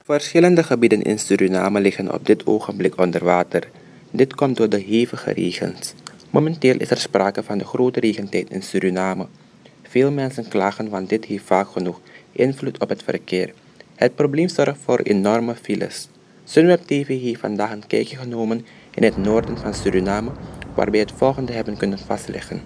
Verschillende gebieden in Suriname liggen op dit ogenblik onder water. Dit komt door de hevige regens. Momenteel is er sprake van de grote regentijd in Suriname. Veel mensen klagen, want dit heeft vaak genoeg invloed op het verkeer. Het probleem zorgt voor enorme files. Sunweb TV heeft vandaag een kijkje genomen in het noorden van Suriname, waarbij het volgende hebben kunnen vastleggen.